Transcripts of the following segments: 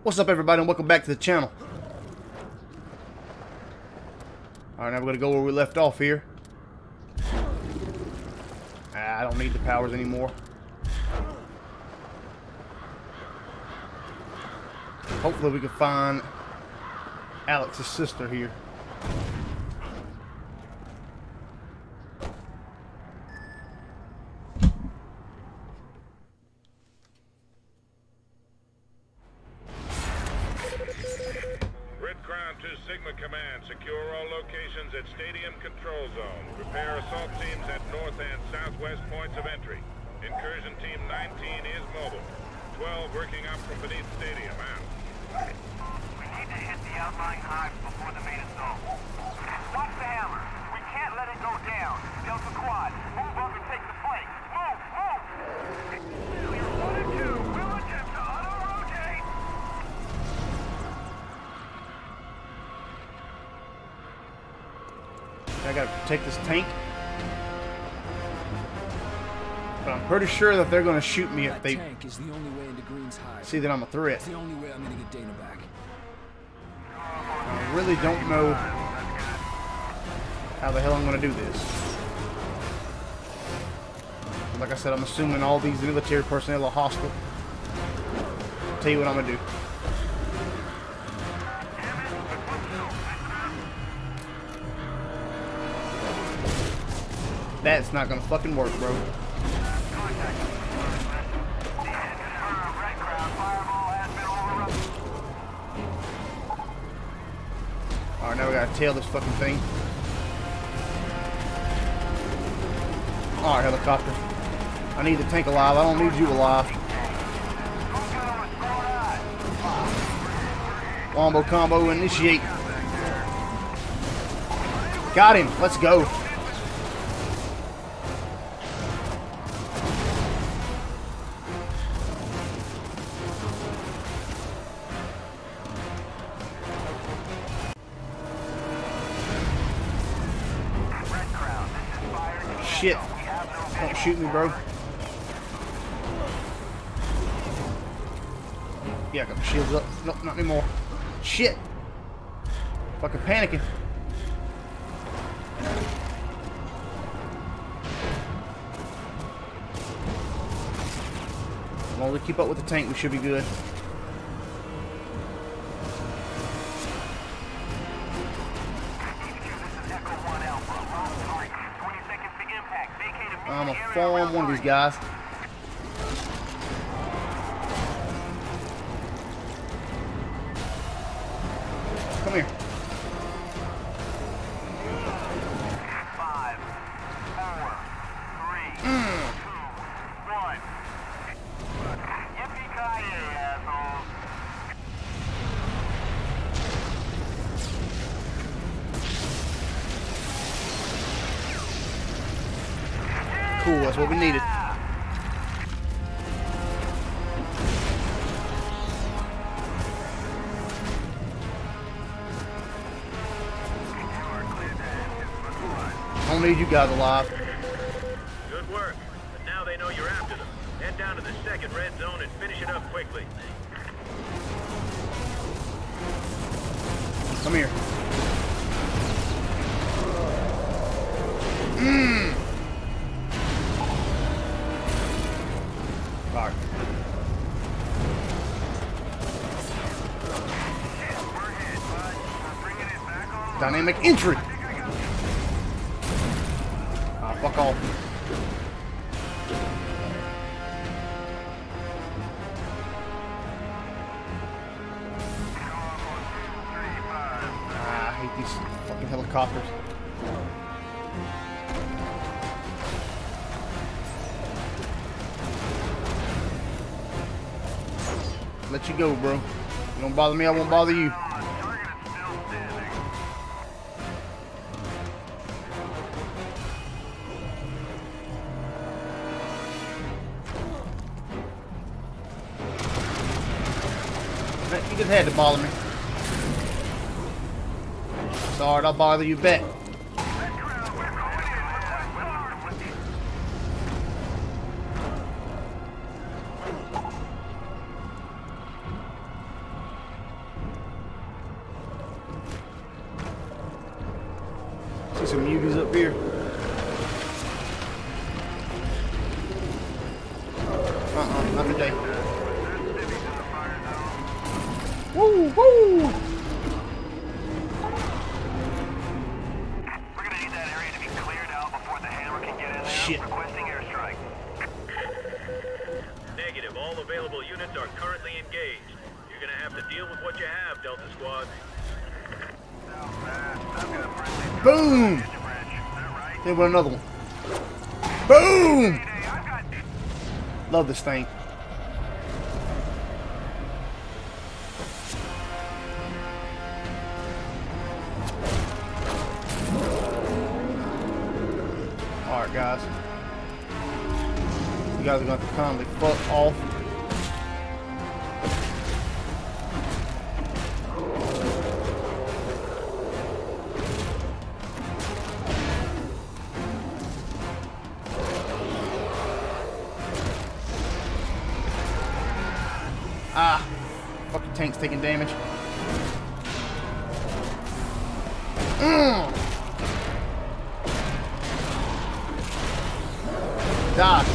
What's up, everybody, and welcome back to the channel. Alright, now we're gonna go where we left off here. I don't need the powers anymore. Hopefully we can find Alex's sister here. Sigma Command, secure all locations at Stadium Control Zone. Prepare assault teams at north and southwest points of entry. Incursion Team 19 is mobile. 12 working up from beneath Stadium. Out. We need to hit the outlying hives before the main assault. Watch the hammer. We can't let it go down. Delta Quad, move up and take the flank. Move! Move! Failure 1 and 2. We'll attempt to auto-rotate. I gotta protect this tank. But I'm pretty sure that they're gonna shoot me if they tank is the only way into Green's hive. see that I'm a threat. It's the only way I'm gonna get Dana back. I really don't know how the hell I'm gonna do this. Like I said, I'm assuming all these military personnel are hostile. I'll tell you what I'm gonna do. That's not gonna fucking work, bro. Alright, now we gotta tail this fucking thing. Alright, helicopter. I need the tank alive. I don't need you alive. Wombo combo initiate. Got him. Let's go. Shit. Don't shoot me, bro. Yeah, I got my shields up. Nope, not anymore. Shit. Fucking panicking. As long as we keep up with the tank, we should be good. I'm gonna farm one of these guys. Come here. 5, 4, 3, 2, 1. Yippee-ki-yay, assholes. Cool, that's what we needed. I don't need you guys alive. Good work. But now they know you're after them. Head down to the second red zone and finish it up quickly. Come here. Alright. Dynamic entry. Ah, fuck off. Ah, I hate these fucking helicopters. Let you go, bro. You don't bother me, I won't bother you. You just had to bother me. Sorry, I'll bother you back. some muties up here. Not today. Woo, woo! We're gonna need that area to be cleared out before the hammer can get in there. Shit. Requesting airstrike. Negative. All available units are currently engaged. You're gonna have to deal with what you have, Delta Squad. Boom! Then with another one. Boom! Love this thing. Alright, guys. You guys are going to come the fuck off. Ah, fucking tank's taking damage. Die.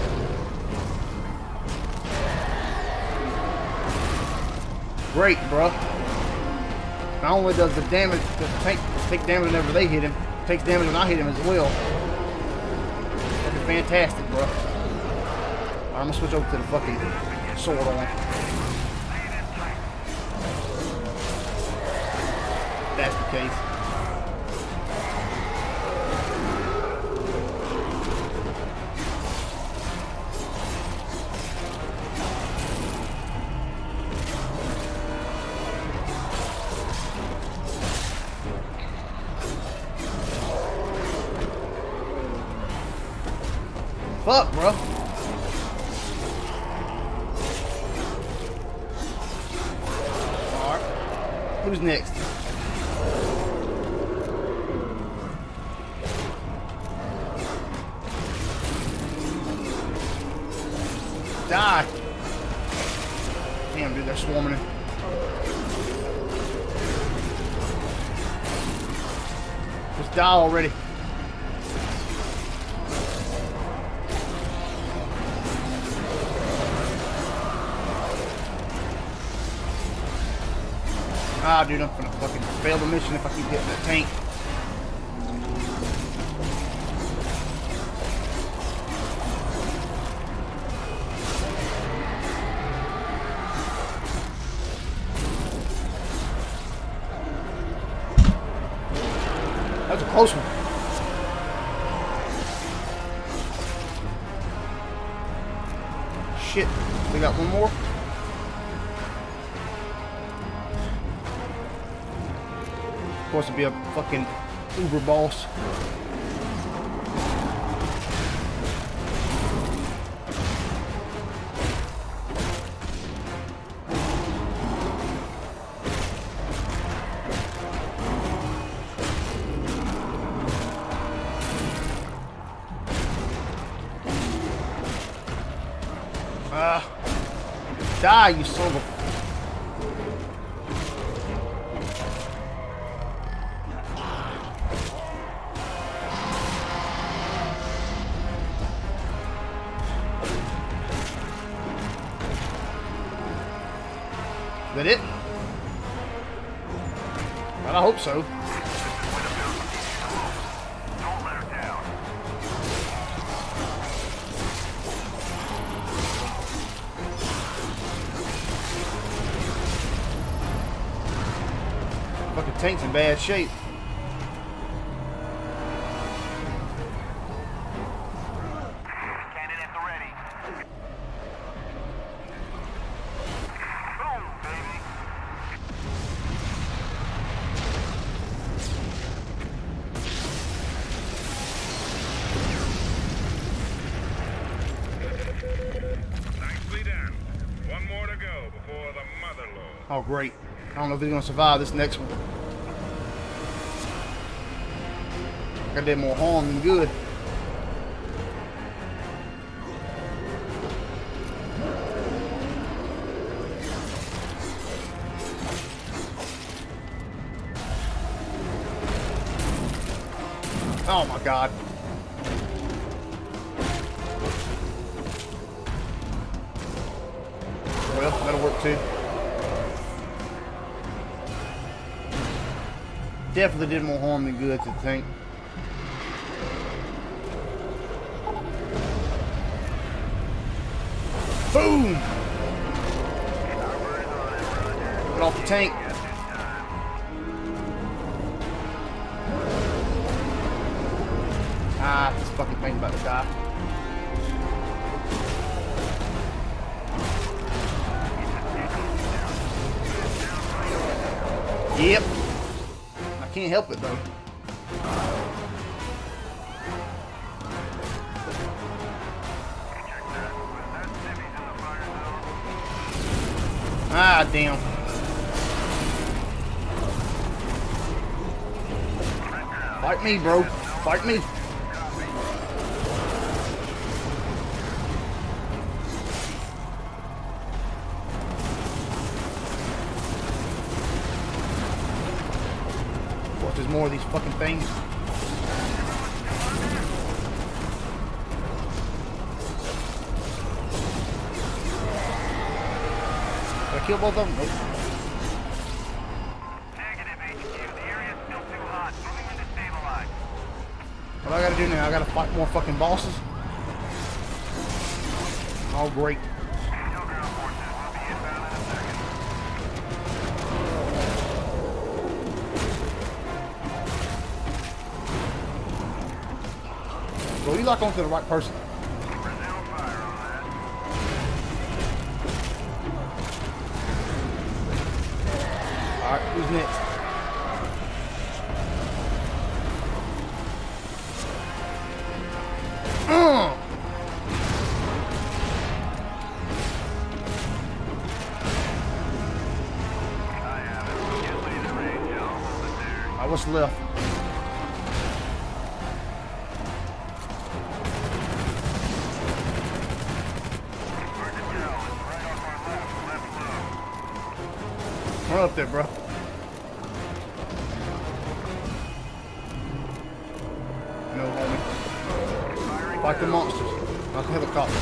Great, bro. Not only does the damage, the tank take damage whenever they hit him, takes damage when I hit him as well. That's fantastic, bro. Alright, I'm gonna switch over to the fucking sword on. That's the case. Fuck, bro. Alright. Who's next? Die. Damn, dude, they're swarming him. Just die already. Ah, dude, I'm gonna fucking fail the mission if I keep getting that tank. That was a close one. Shit, we got one more. Supposed to be a fucking Uber boss. Die, you son of a... Is that it? Well, I hope so. Don't let her down. Fucking tank's in bad shape. Cannon at the ready. Boom, baby. Nicely done. One more to go before the mother load. Oh, great. I don't know if he's gonna survive this next one. I did more harm than good. Oh my god. Well, that'll work too. Definitely did more harm than good to the tank. Boom! Get off the tank. Ah, this fucking thing's about to die. Yep. I can't help it though. Ah, damn. Fight me, bro. Fight me. Watch, there's more of these fucking things. Did I kill both of them? Nope. Negative, HQ. The area's still too hot. Moving into stabilize. What do I gotta do now? I gotta fight more fucking bosses? Oh, great. No ground forces. We'll be inbound in a second. Bro, you lock onto the right person. Resume fire on that. Alright, who's next? I have it. Get laser range. I'll hold it there. Alright, what's left? Hard to tell. It's right off our left. Left low. Run up there, bro. No, homie. Fight the monsters, not the helicopter.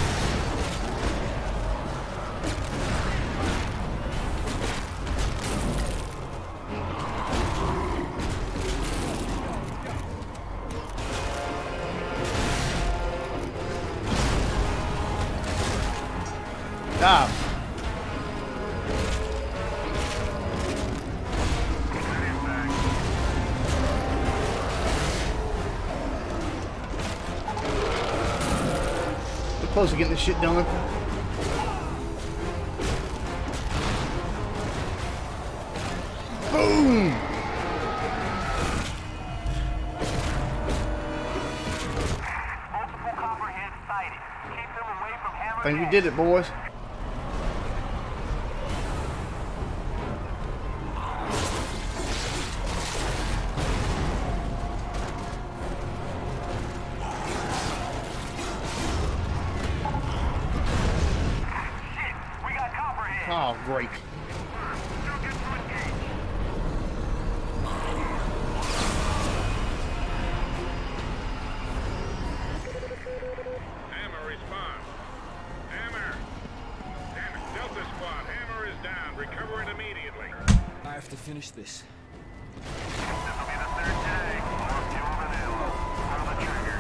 Dive. We're close to getting this shit done. Boom! Multiple copperheads sighted. Keep them away from hammer. I think we did it, boys. Shit, we got copperheads. Oh, great. Don't get to engage. Hammer response. Hammer! Damn it, Delta Squad, Hammer is down. Recover it immediately. I have to finish this. This'll be the third day. More fuel than ammo. Pull the trigger.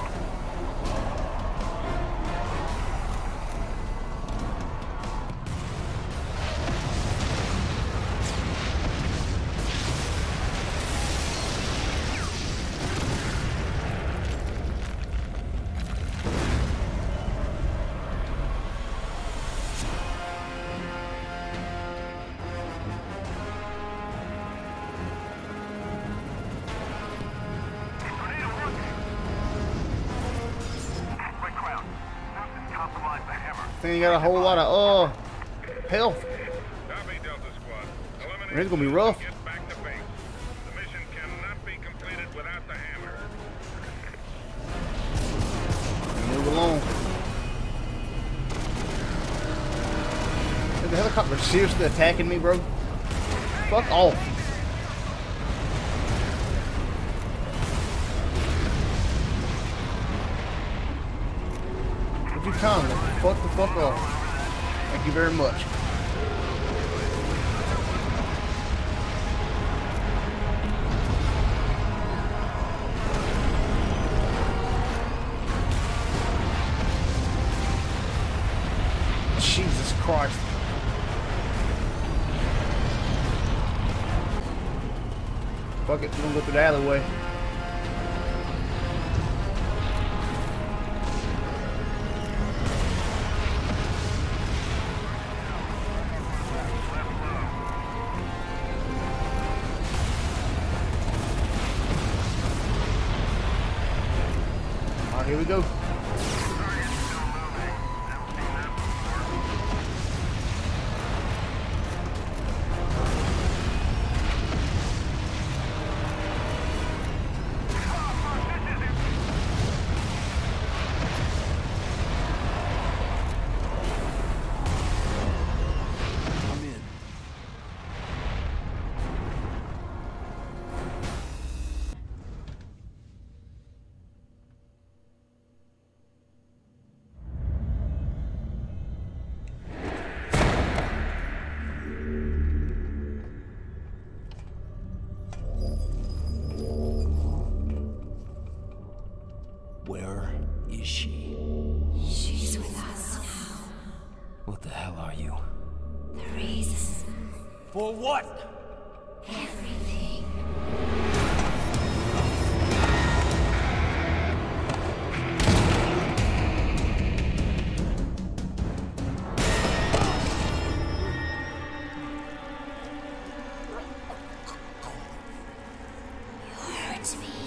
Tornado working. Quick round. Nothing's compromised the hammer. Think you got a whole lot of health. Copy, Delta Squad. Eliminate It's gonna be rough. Get back to base. The mission cannot be completed without the hammer. Move along. Is the helicopter seriously attacking me, bro? Fuck off. you kindly. Fuck the fuck off. Thank you very much. Jesus Christ. Fuck it, we're gonna go through the alleyway. Alright, here we go. Where is she? She's with us now. What the hell are you? The reason. For what? Everything. You hurt me.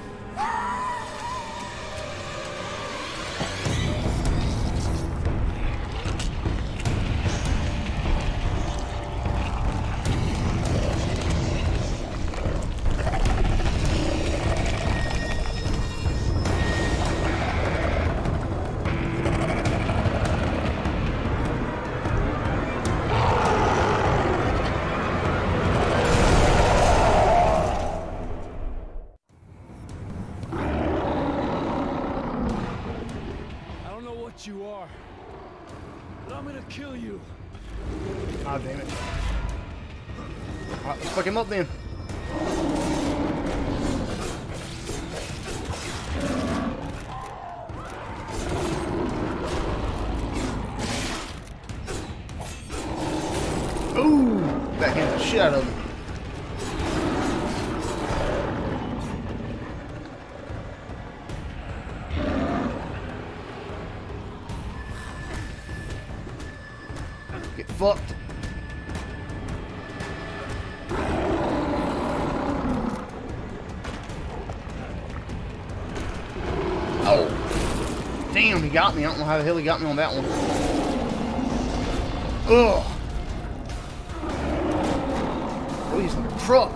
I don't know what you are, but I'm gonna kill you. Ah, damn it. Alright, let's fuck him up then. Ooh! Backhand the shit out of him. Get fucked. Oh. Damn, he got me. I don't know how the hell he got me on that one. Ugh. Oh, he's in a truck.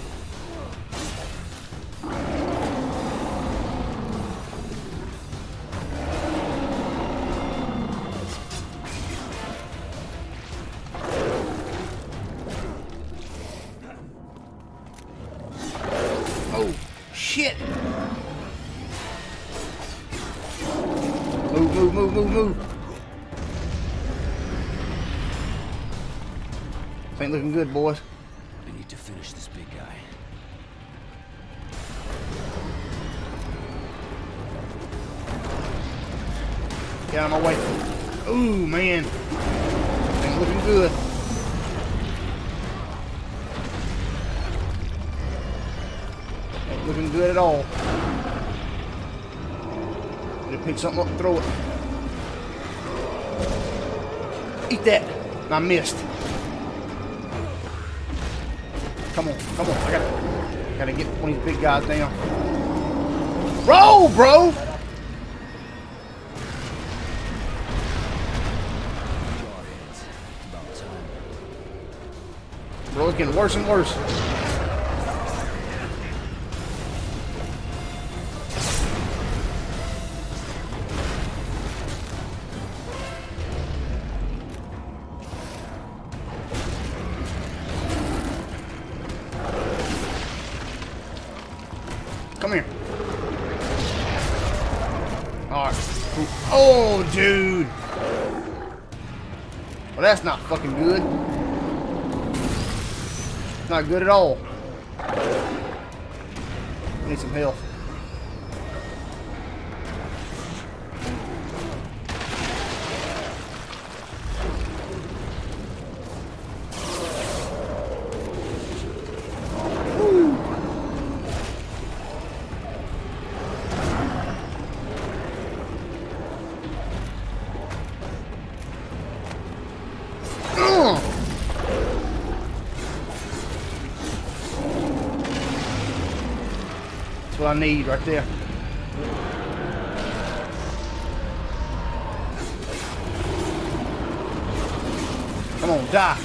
Oh, shit. Move, move, move, move, move. This ain't looking good, boys. I need to finish this big guy. Get out of my way. Ooh, man. Ain't looking good. Ain't looking good at all. Need to pick something up and throw it. Eat that. And I missed. Come on, come on. I gotta get one of these big guys down. Roll, bro! Jarheads. About time. Bro, it's getting worse and worse. Come here. Alright. Oh, dude. Well, that's not fucking good. Not good at all. Need some health. That's what I need right there. Come on, die.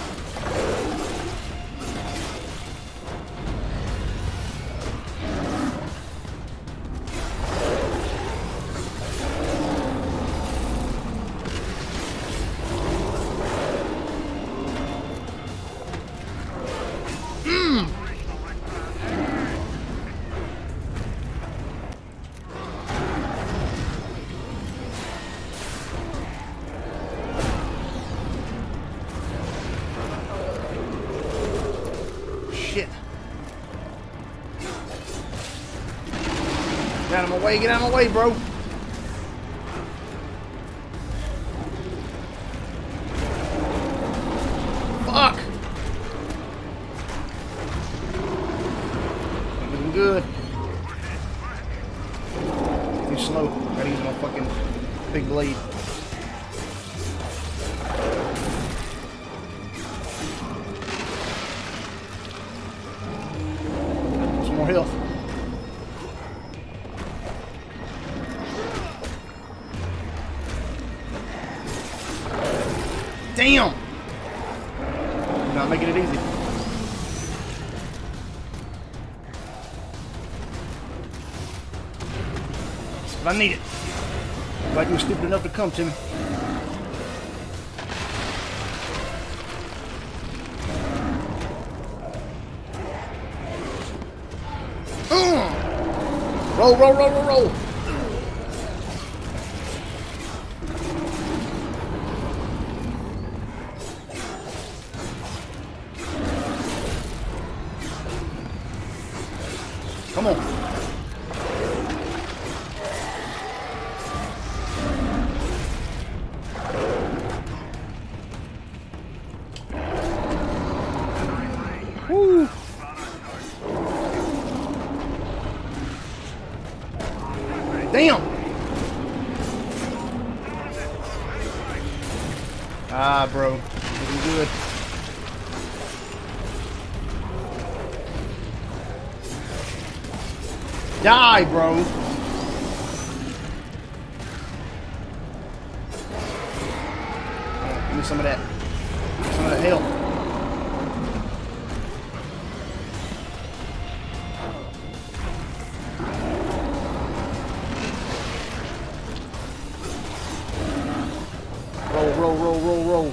Shit. Get out of my way, get out of my way, bro. Fuck. Not looking good. Too slow. Gotta use my fucking big blade. More health. Damn! Not making it easy. But I need it. Like you were stupid enough to come to me. Roll, roll, roll, roll, roll. Come on. Woo. Damn! Ah, bro. Looking good. Die, bro! Give me some of that. Some of that health. Roll, roll, roll, roll, roll.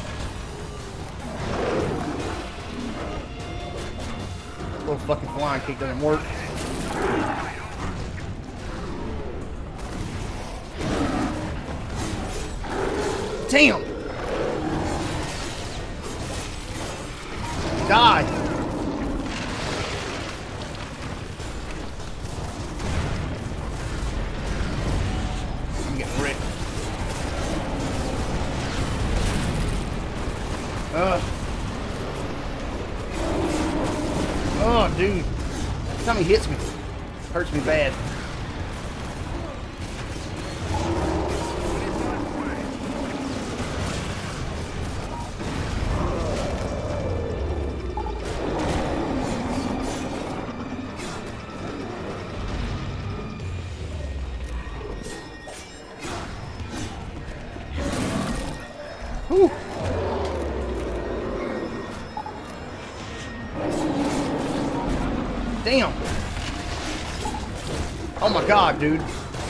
Little fucking flying kick doesn't work. Damn! Die! I'm getting wrecked. Oh, dude. Every time he hits me, it hurts me bad. Whew. Damn. Oh my god, dude.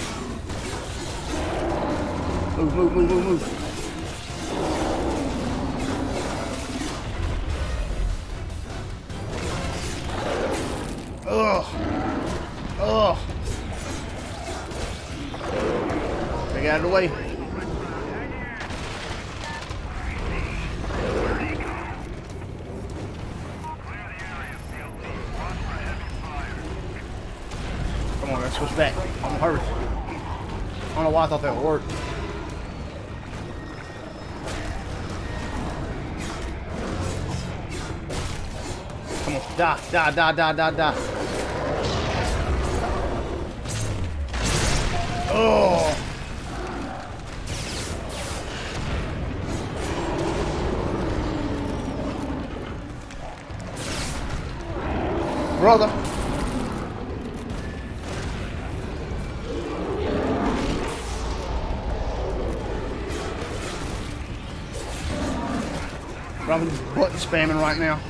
Move, move, move, move, move. Ugh. Ugh. Stay out of the way. Come on, let's switch back. I'm hurt. I don't know why I thought that would work. Come on, die, die, die, die, die, die. Oh! Brother. I'm button spamming right now.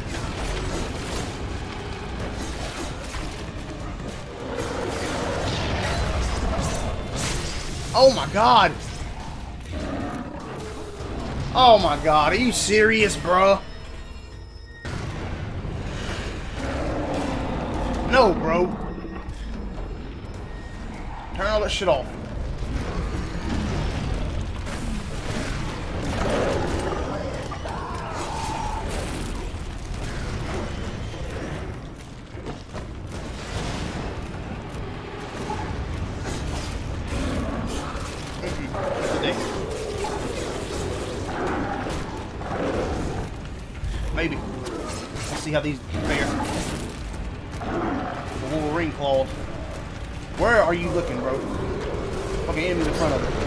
Oh my god. Oh my god. Are you serious, bro? No, bro. Turn all that shit off. Maybe. Let's see how these fare. The Wolverine claws. Where are you looking, bro? Fucking enemies in front of it.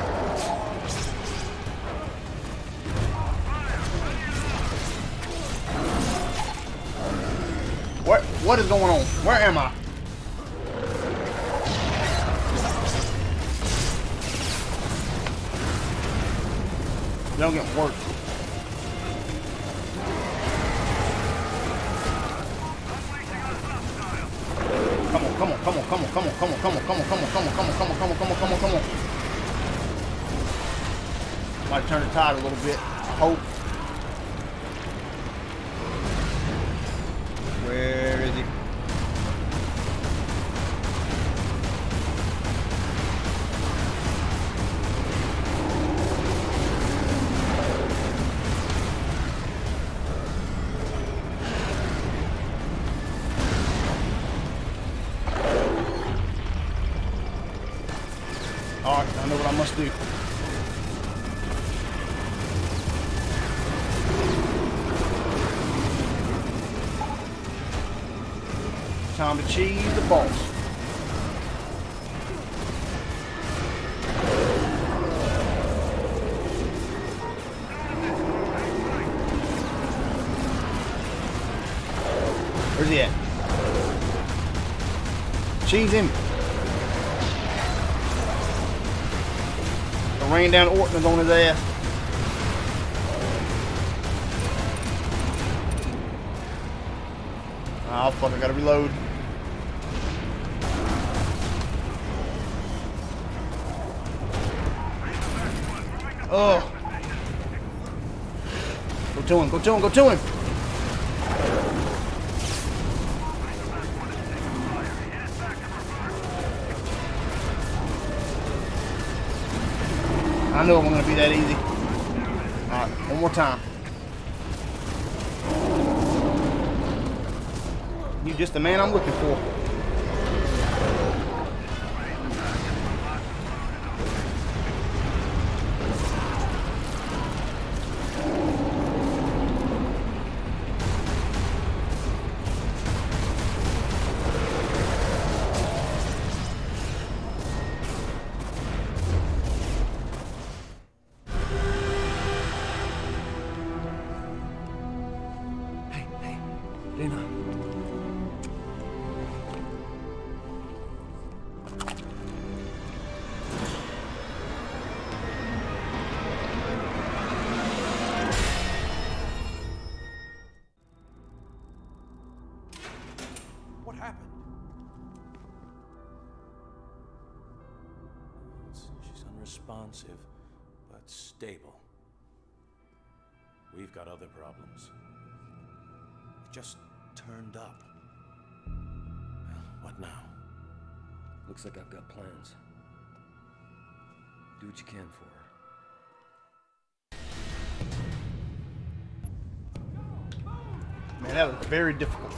What is going on? Where am I? They don't get worse. Come on, come on, come on, come on, come on, come on, come on, come on, come on, come on, come on, come on, come on, come on, come on, come on. Might turn the tide a little bit. I hope. Where is he? Alright, I know what I must do. Time to cheese the boss. Where's he at? Cheese him. I ran down Orton's on his ass. Oh fuck, I gotta reload. Oh. Go to him, go to him, go to him. I knew it wasn't going to be that easy. Alright, one more time. You just the man I'm looking for. Lena. What happened? She's unresponsive, but stable. We've got other problems. Just turned up. Well, what now? Looks like I've got plans. Do what you can for her. Man, that was very difficult.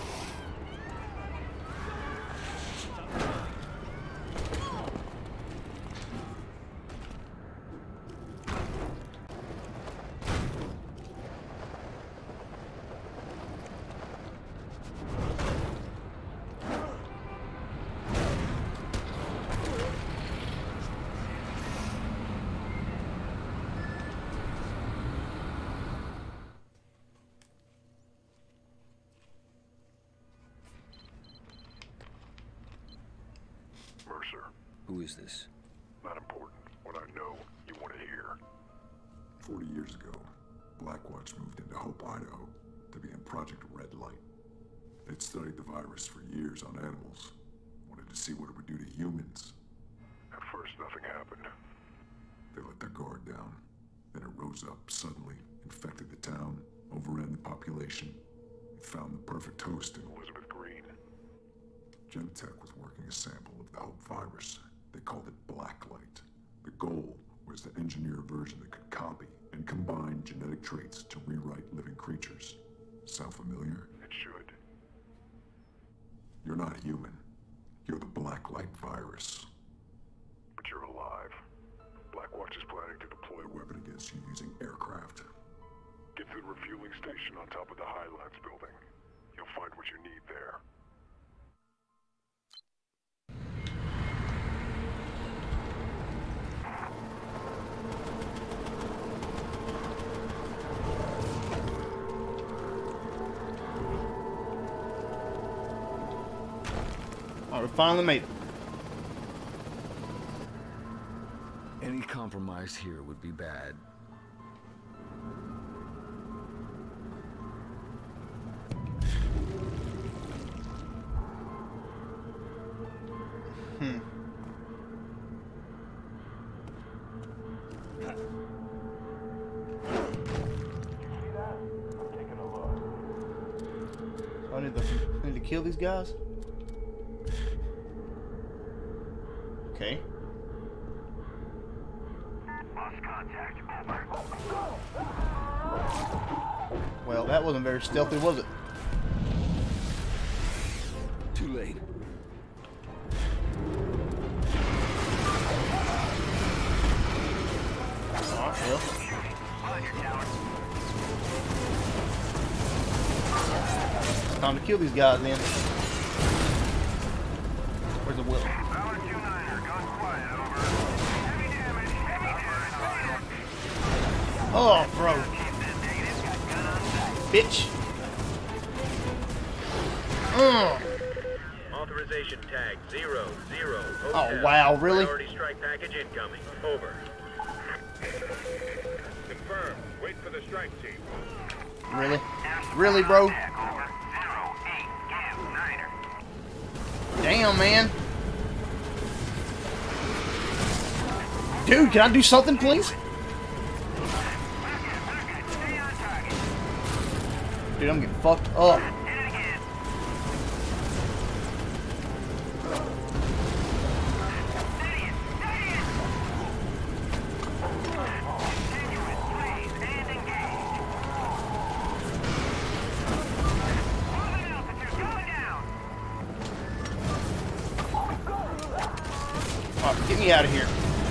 Mercer, Who is this? not important. What I know, you want to hear. 40 years ago, Blackwatch moved into Hope, Idaho, to be in Project Red Light. They'd studied the virus for years on animals, wanted to see what it would do to humans. At first, nothing happened. They let their guard down. Then it rose up suddenly, infected the town, overran the population, and found the perfect host in Elizabeth Green. Genentech was working a sample of the Hope virus. They called it Blacklight. The goal was to engineer a version that could copy and combine genetic traits to rewrite living creatures. Sound familiar? It should. You're not human. You're the Blacklight virus. But you're alive. Blackwatch is planning to deploy A weapon against you using aircraft. Get to the refueling station on top of the Highlands building. You'll find what you need there. Alright, we finally made it. Any compromise here would be bad. I need to kill these guys? Okay. Lost contact. Over. Well, that wasn't very stealthy, was it? Too late. Alright, well. Time to kill these guys then. Where's the Will? Valor 2-9er, gone quiet, over. Heavy damage, heavy damage. Oh, bro. Bitch. Authorization tag 00. Oh, wow, really? Priority strike package incoming. Over. Confirmed. Wait for the strike team. Really? Really, bro? Over. 08, Gam, 9er. Damn, man. Dude, can I do something, please? Stay on target. Dude, I'm getting fucked up. Hit it again. Steady it, steady it. Continuous, please, and engage. Moving altitude, going down. Alright, get me out of here.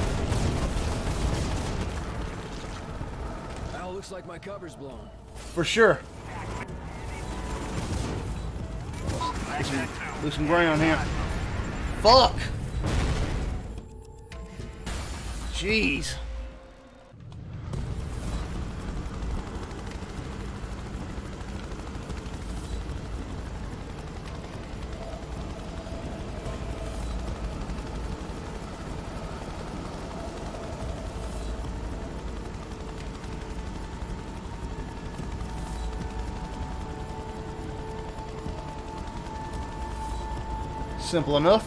Well, looks like my cover's blown. For sure. Lose some ground here. Fuck! Jeez. Simple enough.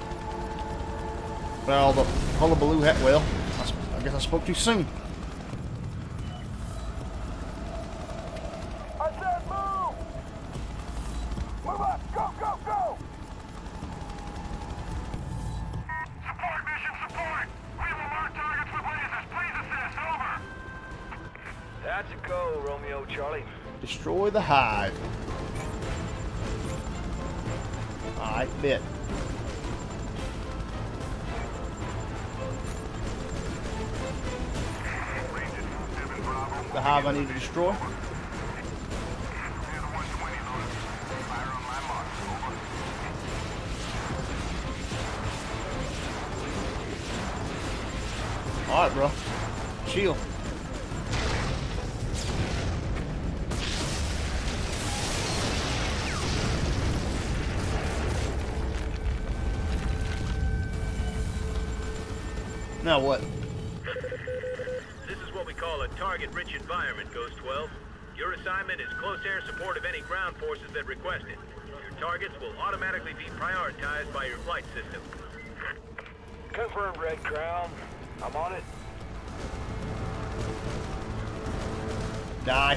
But all the hullabaloo well, I guess I spoke too soon. I said move! Move up! Go, go, go! Support mission support! We will mark targets with laser go, Romeo Charlie. Destroy the hive. Alright, bet. The hive I need to destroy. Alright, bro. Chill. Now what? This is what we call a target-rich environment, Ghost 12. Your assignment is close air support of any ground forces that request it. Your targets will automatically be prioritized by your flight system. Confirmed, Red Crown. I'm on it. Die.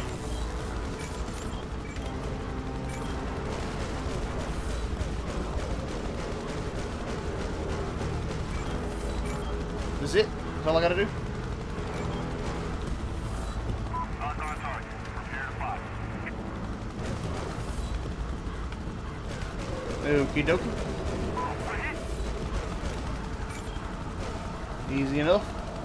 This is it? That's all I gotta do? On target. Prepare to fire. Okie dokie. Easy enough.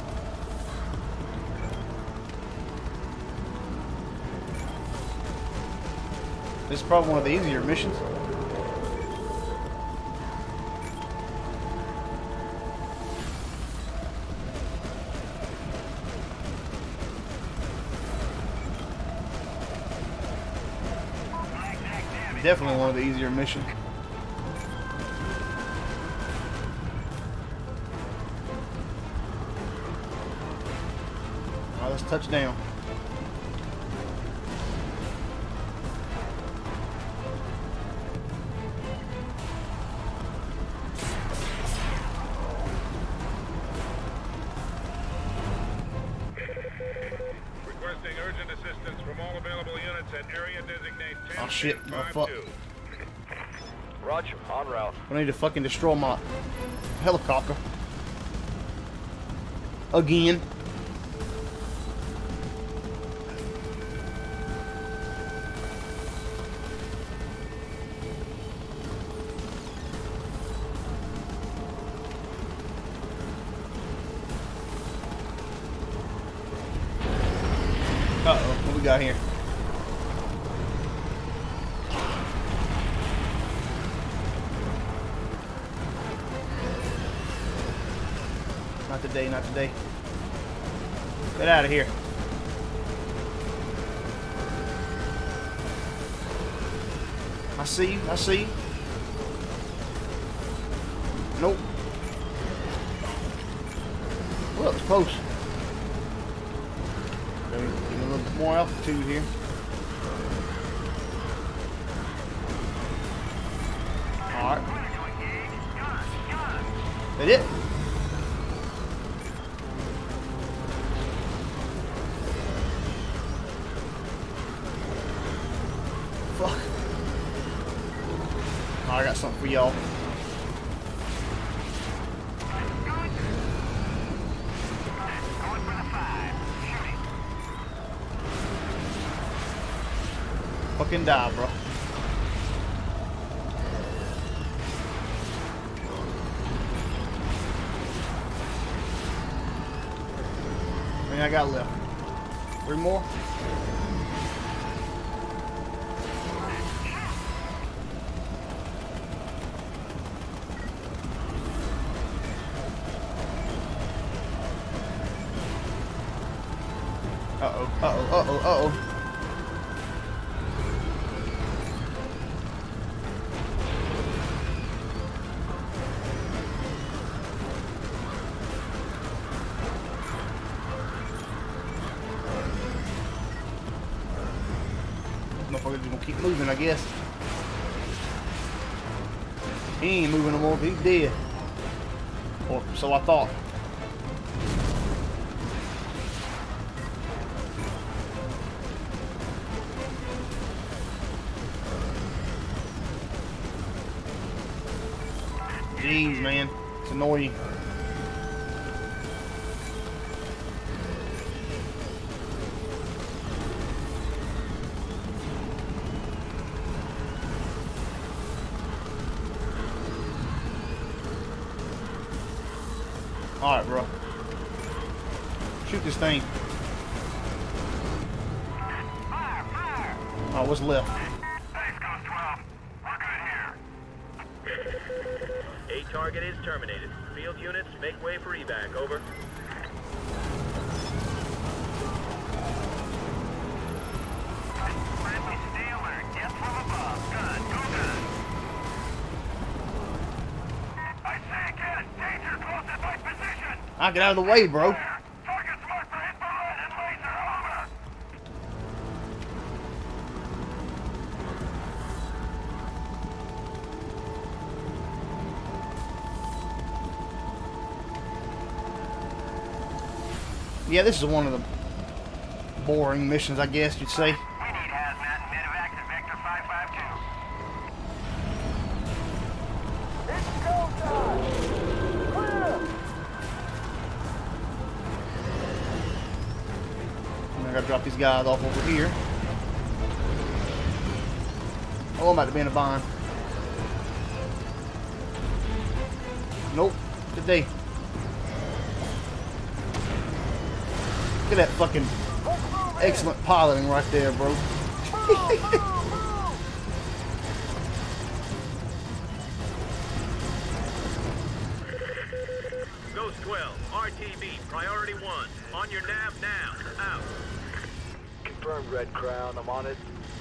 This is probably one of the easier missions. Definitely one of the easier missions. Alright, let's touch down. Requesting urgent assistance from all available units at area designate 10. Oh shit, oh fuck. Roger, en route. I need to fucking destroy my helicopter. Again. Uh-oh, what we got here? Not today, not today. Get out of here. I see you, I see you. Nope. Well, it's close. Give me a little bit more altitude here. Alright. That it? Fuck. Oh, I got something for y'all. Fucking die, bro. How many I got left? 3 more? Uh-oh, uh-oh, uh-oh, uh-oh. Motherfucker's just gonna keep moving, I guess. He ain't moving no more, he's dead. Or so I thought. Jeez, man. It's annoying. Alright, bro. Shoot this thing. Fire! Fire! Alright, what's left? Thanks, Ghost 12. We're good here. A target is terminated. Field units, make way for evac. Over. Friendly stay alert. Death from above. Good. Go good. I say again. Danger close at my position. I'll get out of the way, bro. Target's marked for infrared and laser. Over. Yeah, this is one of the boring missions, I guess you'd say. We need hazmat and medevac to Vector 552. It's go time! Clear! And I gotta drop these guys off over here. Oh, I'm about to be in a bind. Nope. Today. Look at that fucking excellent piloting right there, bro. Ghost 12, RTB, priority 1. On your nav now. Out. Confirmed, Red Crown. I'm on it.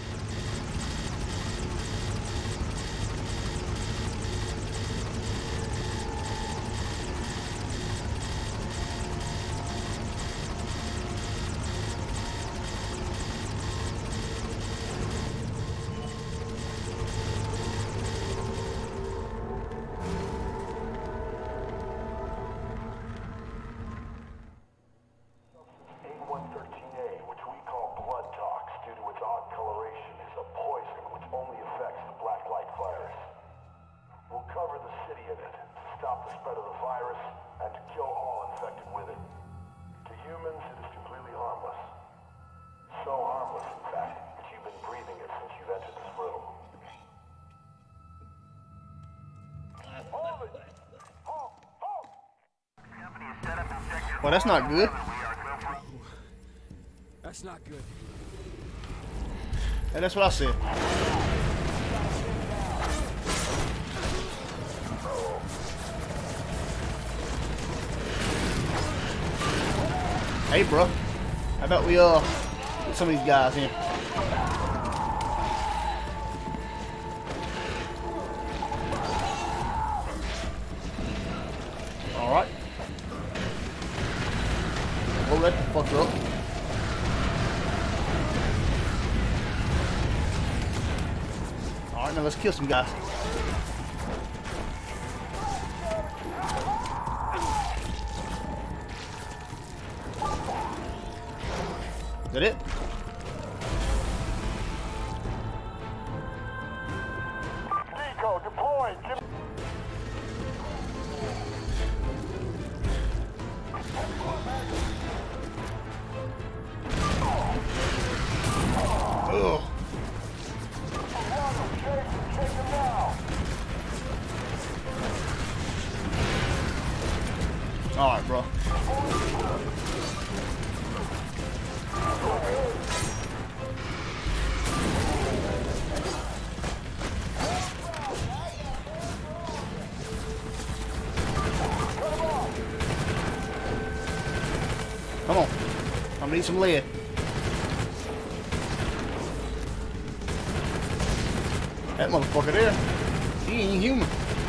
A113A, which we call blood tox due to its odd coloration, is a poison which only affects the black light virus. We'll cover the city in it to stop the spread of the virus and to kill all infected with it. To humans, it is completely harmless. So harmless, in fact, that you've been breathing it since you've entered this room. Well, that's not good. That's not good. And that's what I said. Hey, bro. How about we get some of these guys in? All right. Blow that the fuck up. All right, now let's kill some guys. Is that it? Deco, deployed. Ugh. All right, bro. Come on. I'm gonna need some lead. That motherfucker there, he ain't human.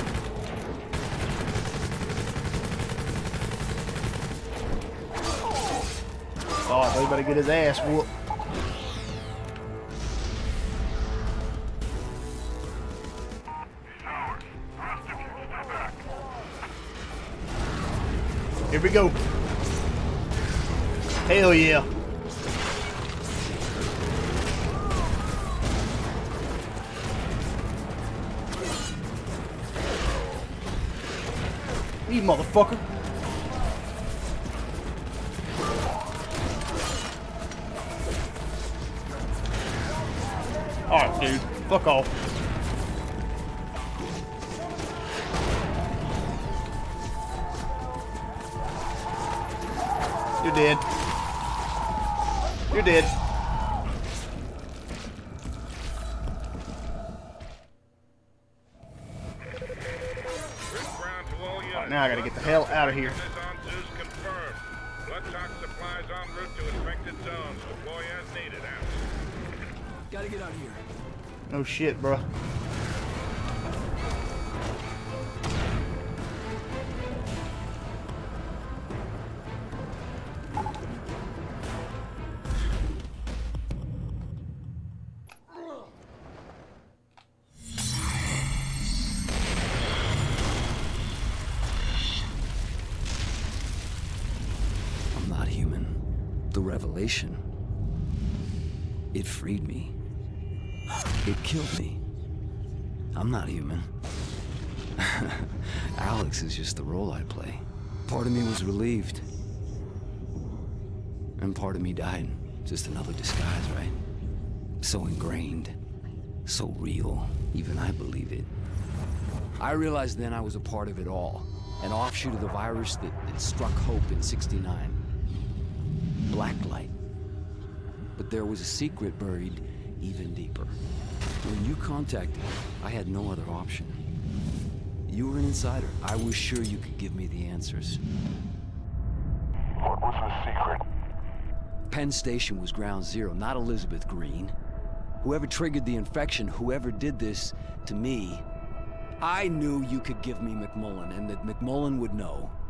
Oh, they better get his ass whooped. Here we go. Hell yeah. You motherfucker. Alright, dude. Fuck off. You're dead. You're dead. Alright, now I gotta get the hell out of here. Bloodstock supplies en route to infected zones. Deploy as needed. Out. Gotta get out of here. No shit, bro. I'm not human. The revelation. It freed me. It killed me. I'm not human. Alex is just the role I play. Part of me was relieved. And part of me died. Just another disguise, right? So ingrained. So real. Even I believe it. I realized then I was a part of it all. An offshoot of the virus that struck Hope in '69. Blacklight. But there was a secret buried even deeper. When you contacted me, I had no other option. You were an insider. I was sure you could give me the answers. What was the secret? Penn Station was ground zero, not Elizabeth Green. Whoever triggered the infection, whoever did this to me, I knew you could give me McMullen, and that McMullen would know.